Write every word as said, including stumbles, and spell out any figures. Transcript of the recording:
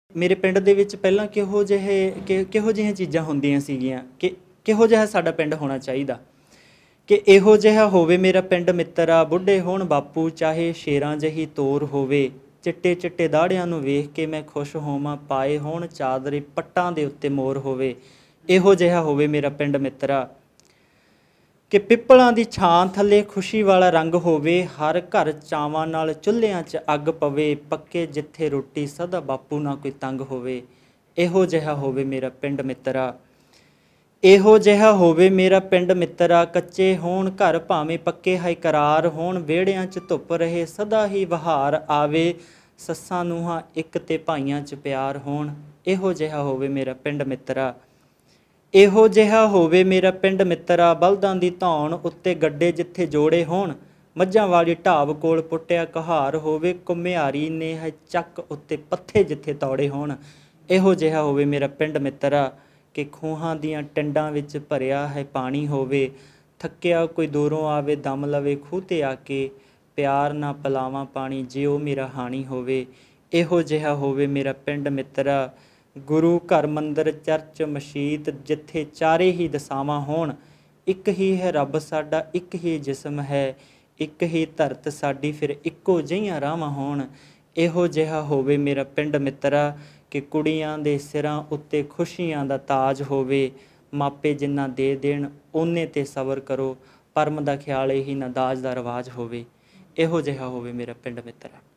ਮੇਰੇ ਪਿੰਡ ਦੇ ਵਿੱਚ ਪਹਿਲਾਂ ਕਿਹੋ ਜਿਹੇ ਕਿ ਕਿਹੋ ਜਿਹੀਆਂ ਚੀਜ਼ਾਂ ਹੁੰਦੀਆਂ ਸੀਗੀਆਂ ਕਿ ਕਿਹੋ ਜਿਹਾ ਸਾਡਾ ਪਿੰਡ ਹੋਣਾ ਚਾਹੀਦਾ ਕਿ ਇਹੋ ਜਿਹਾ ਹੋਵੇ ਮੇਰਾ ਪਿੰਡ ਮਿੱਤਰਾ, ਬੁੱਢੇ ਹੋਣ ਬਾਪੂ ਚਾਹੇ ਸ਼ੇਰਾਂ ਜਿਹੀ ਤੋਰ ਹੋਵੇ, ਚਿੱਟੇ ਚਿੱਟੇ ਦਾੜਿਆਂ ਨੂੰ ਵੇਖ ਕੇ ਮੈਂ ਖੁਸ਼ ਹੋਵਾਂ, ਪਾਏ ਹੋਣ ਚਾਦਰੇ ਪੱਟਾਂ ਦੇ ਉੱਤੇ ਮੋਰ ਹੋਵੇ। ਇਹੋ ਜਿਹਾ ਹੋਵੇ ਮੇਰਾ ਪਿੰਡ ਮਿੱਤਰਾ ਕਿ ਪਿੱਪਲਾਂ ਦੀ ਛਾਂ ਥੱਲੇ ਖੁਸ਼ੀ ਵਾਲਾ ਰੰਗ ਹੋਵੇ, ਹਰ ਘਰ ਚਾਵਾਂ ਨਾਲ ਚੁੱਲ੍ਹਿਆਂ 'ਚ ਅੱਗ ਪਵੇ, ਪੱਕੇ ਜਿੱਥੇ ਰੋਟੀ ਸਦਾ ਬਾਪੂ ਨਾ ਕੋਈ ਤੰਗ ਹੋਵੇ। ਇਹੋ ਜਿਹਾ ਹੋਵੇ ਮੇਰਾ ਪਿੰਡ ਮਿੱਤਰਾ, ਇਹੋ ਜਿਹਾ ਹੋਵੇ ਮੇਰਾ ਪਿੰਡ ਮਿੱਤਰਾ, ਕੱਚੇ ਹੋਣ ਘਰ ਭਾਵੇਂ ਪੱਕੇ ਹਾਏ ਕਰਾਰ ਹੋਣ, ਵਿਹੜਿਆਂ 'ਚ ਧੁੱਪ ਰਹੇ ਸਦਾ ਹੀ ਬਹਾਰ ਆਵੇ, ਸੱਸਾਂ ਨੂੰਹਾਂ ਇੱਕ ਤੇ ਭਾਈਆਂ 'ਚ ਪਿਆਰ ਹੋਣ। ਇਹੋ ਜਿਹਾ ਹੋਵੇ ਮੇਰਾ ਪਿੰਡ ਮਿੱਤਰਾ, ਇਹੋ ਜਿਹਾ ਹੋਵੇ ਮੇਰਾ ਪਿੰਡ ਮਿੱਤਰਾ, ਬਲਦਾਂ ਦੀ ਧੌਣ ਉੱਤੇ ਗੱਡੇ ਜਿੱਥੇ ਜੋੜੇ ਹੋਣ, ਮੱਝਾਂ ਵਾਲੀ ਢਾਬ ਕੋਲ ਪੁੱਟਿਆ ਕਹਾਰ ਹੋਵੇ, ਘੁਮਿਆਰੀ ਨੇ ਹੈ ਚੱਕ ਉੱਤੇ ਪੱਥੇ ਜਿੱਥੇ ਤੌੜੇ ਹੋਣ। ਇਹੋ ਜਿਹਾ ਹੋਵੇ ਮੇਰਾ ਪਿੰਡ ਮਿੱਤਰਾ ਕਿ ਖੂਹਾਂ ਦੀਆਂ ਟਿੰਡਾਂ ਵਿੱਚ ਭਰਿਆ ਹੈ ਪਾਣੀ ਹੋਵੇ, ਥੱਕਿਆ ਕੋਈ ਦੂਰੋਂ ਆਵੇ ਦਮ ਲਵੇ ਖੂਹ 'ਤੇ ਆ ਕੇ, ਪਿਆਰ ਨਾ ਪਿਲਾਵਾਂ ਪਾਣੀ ਜੇ ਉਹ ਮੇਰਾ ਹਾਣੀ ਹੋਵੇ। ਇਹੋ ਜਿਹਾ ਹੋਵੇ ਮੇਰਾ ਪਿੰਡ ਮਿੱਤਰਾ, ਗੁਰੂ ਘਰ ਮੰਦਰ ਚਰਚ ਮਸ਼ੀਤ ਜਿੱਥੇ ਚਾਰੇ ਹੀ ਦਸਾਵਾਂ ਹੋਣ, ਇੱਕ ਹੀ ਹੈ ਰੱਬ ਸਾਡਾ ਇੱਕ ਹੀ ਜਿਸਮ ਹੈ, ਇੱਕ ਹੀ ਧਰਤ ਸਾਡੀ ਫਿਰ ਇੱਕੋ ਜਿਹੀਆਂ ਰਾਹਾਂ ਹੋਣ। ਇਹੋ ਜਿਹਾ ਹੋਵੇ ਮੇਰਾ ਪਿੰਡ ਮਿੱਤਰਾ ਕਿ ਕੁੜੀਆਂ ਦੇ ਸਿਰਾਂ ਉੱਤੇ ਖੁਸ਼ੀਆਂ ਦਾ ਤਾਜ ਹੋਵੇ, ਮਾਪੇ ਜਿੰਨਾ ਦੇ ਦੇਣ ਓਨੇ 'ਤੇ ਸਬਰ ਕਰੋ, ਪਰਮ ਦਾ ਖਿਆਲ ਇਹੀ ਨਾ ਦਾਜ ਦਾ ਰਿਵਾਜ ਹੋਵੇ। ਇਹੋ ਜਿਹਾ ਹੋਵੇ ਮੇਰਾ ਪਿੰਡ ਮਿੱਤਰਾ।